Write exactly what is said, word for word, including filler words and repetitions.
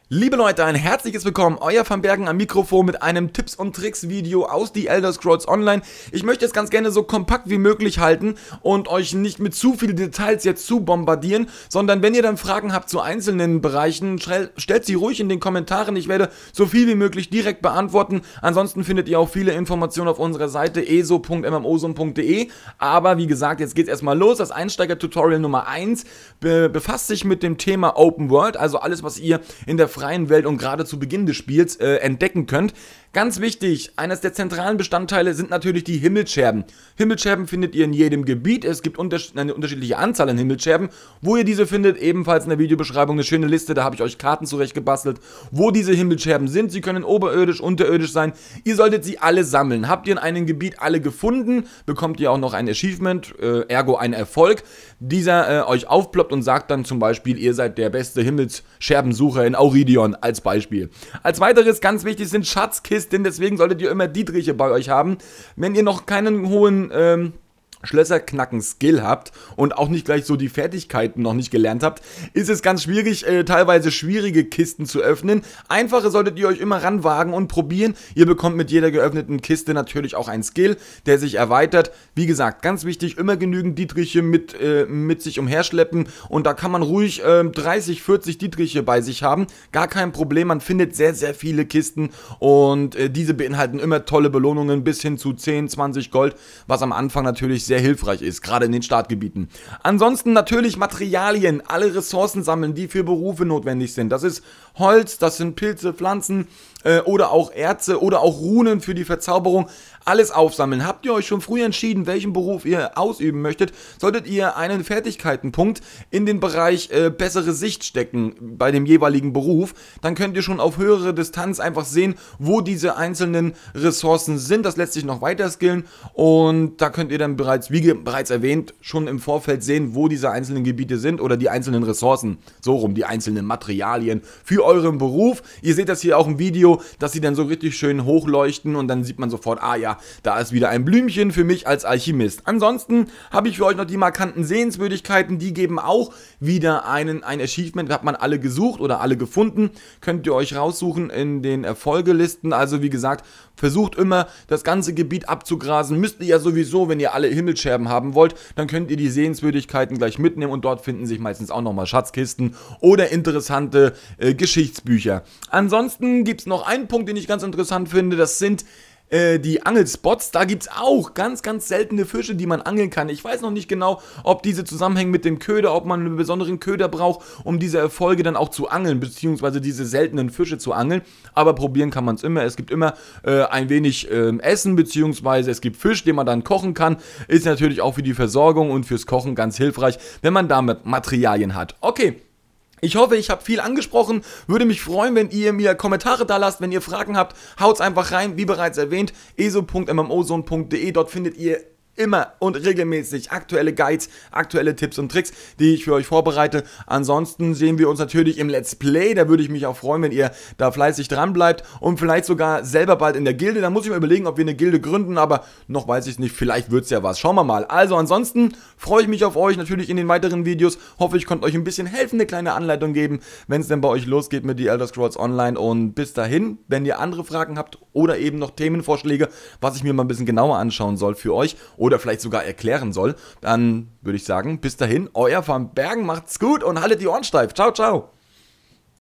Liebe Leute, ein herzliches Willkommen, euer Van Bergen am Mikrofon mit einem Tipps und Tricks Video aus The Elder Scrolls Online. Ich möchte es ganz gerne so kompakt wie möglich halten und euch nicht mit zu vielen Details jetzt zu bombardieren, sondern wenn ihr dann Fragen habt zu einzelnen Bereichen, stellt sie ruhig in den Kommentaren. Ich werde so viel wie möglich direkt beantworten. Ansonsten findet ihr auch viele Informationen auf unserer Seite e s o punkt m m o s o n punkt d e. Aber wie gesagt, jetzt geht's erstmal los. Das Einsteiger-Tutorial Nummer eins be befasst sich mit dem Thema Open World, also alles, was ihr in der freien Welt und gerade zu Beginn des Spiels äh, entdecken könnt. Ganz wichtig, eines der zentralen Bestandteile sind natürlich die Himmelscherben. Himmelscherben findet ihr in jedem Gebiet. Es gibt unters eine unterschiedliche Anzahl an Himmelscherben. Wo ihr diese findet, ebenfalls in der Videobeschreibung eine schöne Liste. Da habe ich euch Karten zurechtgebastelt, wo diese Himmelscherben sind. Sie können oberirdisch, unterirdisch sein. Ihr solltet sie alle sammeln. Habt ihr in einem Gebiet alle gefunden, bekommt ihr auch noch ein Achievement, äh, ergo ein Erfolg. Dieser äh, euch aufploppt und sagt dann zum Beispiel, ihr seid der beste Himmelsscherbensucher in Auridion als Beispiel. Als weiteres ganz wichtig sind Schatzkisten. Denn deswegen solltet ihr immer Dietriche bei euch haben. Wenn ihr noch keinen hohen ähm, Schlösserknacken-Skill habt und auch nicht gleich so die Fertigkeiten noch nicht gelernt habt, ist es ganz schwierig, äh, teilweise schwierige Kisten zu öffnen. Einfache solltet ihr euch immer ranwagen und probieren. Ihr bekommt mit jeder geöffneten Kiste natürlich auch einen Skill, der sich erweitert. Wie gesagt, ganz wichtig, immer genügend Dietriche mit, äh, mit sich umherschleppen und da kann man ruhig äh, dreißig, vierzig Dietriche bei sich haben. Gar kein Problem, man findet sehr, sehr viele Kisten und äh, diese beinhalten immer tolle Belohnungen bis hin zu zehn, zwanzig Gold, was am Anfang natürlich sehr hilfreich ist, gerade in den Startgebieten. Ansonsten natürlich Materialien, alle Ressourcen sammeln, die für Berufe notwendig sind. Das ist Holz, das sind Pilze, Pflanzen äh, oder auch Erze oder auch Runen für die Verzauberung. Alles aufsammeln. Habt ihr euch schon früh entschieden, welchen Beruf ihr ausüben möchtet, solltet ihr einen Fertigkeitenpunkt in den Bereich äh, bessere Sicht stecken bei dem jeweiligen Beruf. Dann könnt ihr schon auf höhere Distanz einfach sehen, wo diese einzelnen Ressourcen sind. Das lässt sich noch weiter skillen und da könnt ihr dann bereits, wie bereits erwähnt, schon im Vorfeld sehen, wo diese einzelnen Gebiete sind oder die einzelnen Ressourcen, so rum, die einzelnen Materialien für euren Beruf. Ihr seht das hier auch im Video, dass sie dann so richtig schön hochleuchten und dann sieht man sofort, ah ja, da ist wieder ein Blümchen für mich als Alchemist. Ansonsten habe ich für euch noch die markanten Sehenswürdigkeiten, die geben auch wieder einen, ein Achievement. Hat man alle gesucht oder alle gefunden, könnt ihr euch raussuchen in den Erfolgelisten. Also wie gesagt, versucht immer das ganze Gebiet abzugrasen. Müsst ihr ja sowieso, wenn ihr alle Himmelscherben haben wollt, dann könnt ihr die Sehenswürdigkeiten gleich mitnehmen und dort finden sich meistens auch nochmal Schatzkisten oder interessante äh, Geschichtsbücher. Ansonsten gibt es noch einen Punkt, den ich ganz interessant finde, das sind die Angelspots. Da gibt es auch ganz, ganz seltene Fische, die man angeln kann. Ich weiß noch nicht genau, ob diese zusammenhängen mit dem Köder, ob man einen besonderen Köder braucht, um diese Erfolge dann auch zu angeln, beziehungsweise diese seltenen Fische zu angeln. Aber probieren kann man es immer. Es gibt immer äh, ein wenig äh, Essen, beziehungsweise es gibt Fisch, den man dann kochen kann. Ist natürlich auch für die Versorgung und fürs Kochen ganz hilfreich, wenn man damit Materialien hat. Okay. Ich hoffe, ich habe viel angesprochen, würde mich freuen, wenn ihr mir Kommentare da lasst, wenn ihr Fragen habt, haut's einfach rein, wie bereits erwähnt, e s o punkt m m o s o n punkt d e, dort findet ihr immer und regelmäßig aktuelle Guides, aktuelle Tipps und Tricks, die ich für euch vorbereite. Ansonsten sehen wir uns natürlich im Let's Play, da würde ich mich auch freuen, wenn ihr da fleißig dran bleibt und vielleicht sogar selber bald in der Gilde. Da muss ich mir überlegen, ob wir eine Gilde gründen, aber noch weiß ich es nicht, vielleicht wird es ja was. Schauen wir mal. Also ansonsten freue ich mich auf euch natürlich in den weiteren Videos, hoffe ich konnte euch ein bisschen helfen, eine kleine Anleitung geben, wenn es denn bei euch losgeht mit The Elder Scrolls Online und bis dahin, wenn ihr andere Fragen habt oder eben noch Themenvorschläge, was ich mir mal ein bisschen genauer anschauen soll für euch oder vielleicht sogar erklären soll, dann würde ich sagen, bis dahin, euer Van Bergen, macht's gut und haltet die Ohren steif. Ciao, ciao.